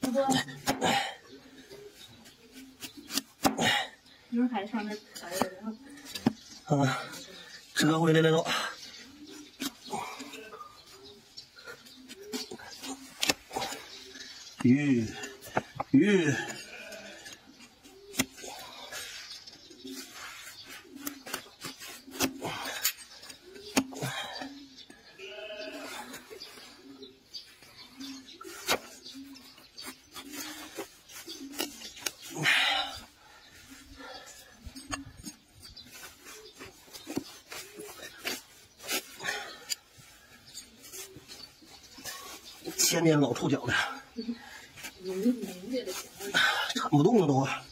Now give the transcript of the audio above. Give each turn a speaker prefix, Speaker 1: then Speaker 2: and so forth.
Speaker 1: 一会儿还上那踩着，然后。
Speaker 2: 折回来了都。鱼。前面老触角的，铲不动了都。